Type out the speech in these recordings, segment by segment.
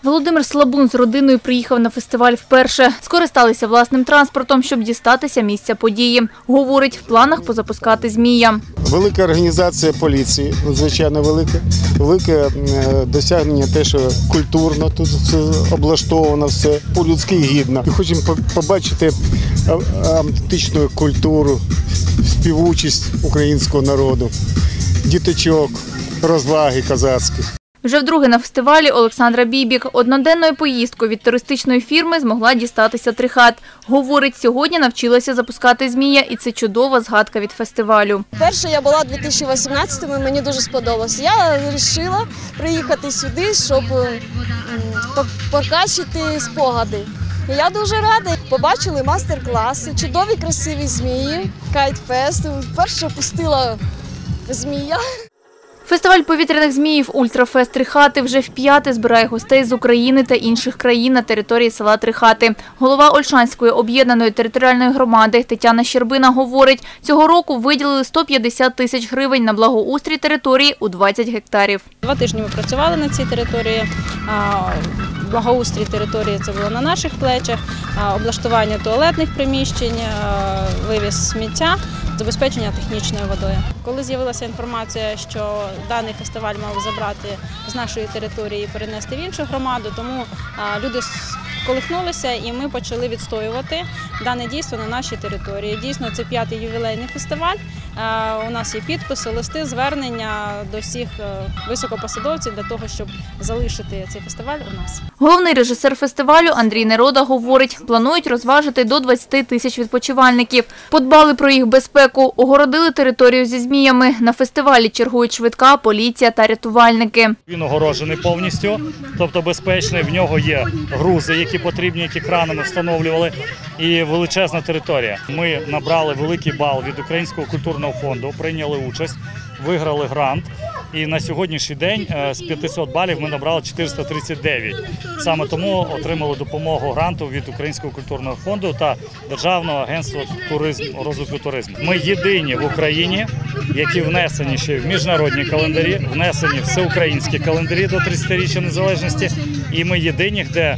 Володимир Слабун з родиною приїхав на фестиваль вперше. Скористалися власним транспортом, щоб дістатися місця події. Говорить, в планах позапускати «Змія». Велика організація поліції, надзвичайно велика. Велике досягнення те, що культурно тут все облаштовано, все по-людськи гідно. І хочемо побачити автентичну культуру, співучість українського народу, діточок, розваги козацькі. Вже вдруге на фестивалі Олександра Бібік одноденною поїздкою від туристичної фірми змогла дістатися Трихат. Говорить, сьогодні навчилася запускати «Змія» і це чудова згадка від фестивалю. Перше я була 2018-му, мені дуже сподобалось. Я вирішила приїхати сюди, щоб покращити спогади. І я дуже рада. Побачили мастер-класи, чудові красиві змії, кайт-фест. Вперше пустила змія. Фестиваль повітряних зміїв «Ультрафест Трихати» вже вп'яте збирає гостей з України та інших країн на території села Трихати. Голова Ольшанської об'єднаної територіальної громади Тетяна Щербина говорить, цього року виділили 150 тисяч гривень на благоустрій території у 20 гектарів. 2 тижні ми працювали на цій території. Благоустрій території – це було на наших плечах, облаштування туалетних приміщень, вивіз сміття, забезпечення технічною водою. Коли з'явилася інформація, що даний фестиваль мав забрати з нашої території і перенести в іншу громаду, тому люди колихнулися і ми почали відстоювати дане дійство на нашій території. Дійсно, це 5-й ювілейний фестиваль. У нас є підписи, листи, звернення до всіх високопосадовців для того, щоб залишити цей фестиваль у нас. Головний режисер фестивалю Андрій Нерода говорить, планують розважити до 20 тисяч відпочивальників. Подбали про їх безпеку, огородили територію зі зміями. На фестивалі чергують швидка, поліція та рятувальники. Він огорожений повністю, тобто безпечний, в нього є грузи, які потрібні, які кранами встановлювали, і величезна територія. Ми набрали великий бал від Українського культурного фонду, прийняли участь, виграли грант. І на сьогоднішній день з 500 балів ми набрали 439. Саме тому отримали допомогу гранту від Українського культурного фонду та Державного агентства розвитку туризму. Ми єдині в Україні, які внесені ще в міжнародні календарі, внесені в всеукраїнські календарі до 30-річчя незалежності. І ми єдині, де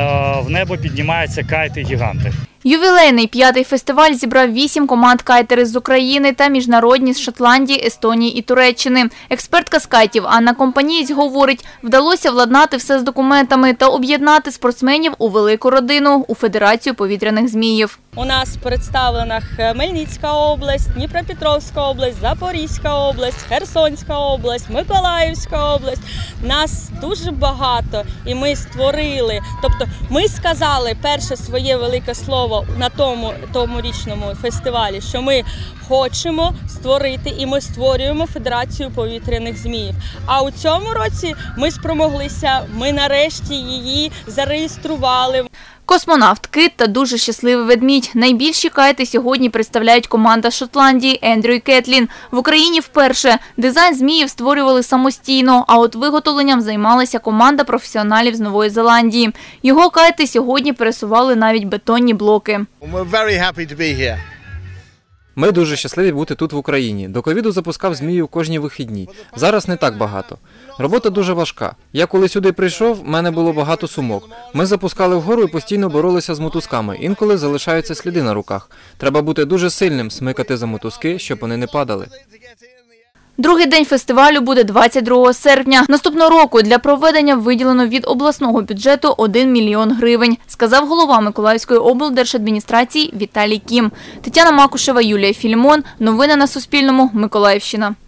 в небо піднімаються кайти-гіганти. Ювілейний 5-й фестиваль зібрав 8 команд кайтерів з України та міжнародні з Шотландії, Естонії і Туреччини. Експертка з кайтів Анна Компанієць говорить, вдалося владнати все з документами та об'єднати спортсменів у велику родину – у Федерацію повітряних зміїв. У нас представлена Хмельницька область, Дніпропетровська область, Запорізька область, Херсонська область, Миколаївська область. Нас дуже багато і ми створили, тобто ми сказали перше своє велике слово на тому річному фестивалі, що ми хочемо створити і ми створюємо Федерацію повітряних зміїв. А у цьому році ми спромоглися, ми нарешті її зареєстрували. Космонавт, кит та дуже щасливий ведмідь. Найбільші кайти сьогодні представляють команда з Шотландії Ендрю і Кетлін. В Україні вперше. Дизайн зміїв створювали самостійно, а от виготовленням займалася команда професіоналів з Нової Зеландії. Його кайти сьогодні пересували навіть бетонні блоки. Ми дуже щасливі бути тут в Україні. До ковіду запускав «Змію» кожні вихідні. Зараз не так багато. Робота дуже важка. Я коли сюди прийшов, в мене було багато сумок. Ми запускали вгору і постійно боролися з мотузками. Інколи залишаються сліди на руках. Треба бути дуже сильним, смикати за мотузки, щоб вони не падали. Другий день фестивалю буде 22 серпня. Наступного року для проведення виділено від обласного бюджету 1 мільйон гривень, сказав голова Миколаївської облдержадміністрації Віталій Кім. Тетяна Макушева, Юлія Філімон. Новини на Суспільному. Миколаївщина.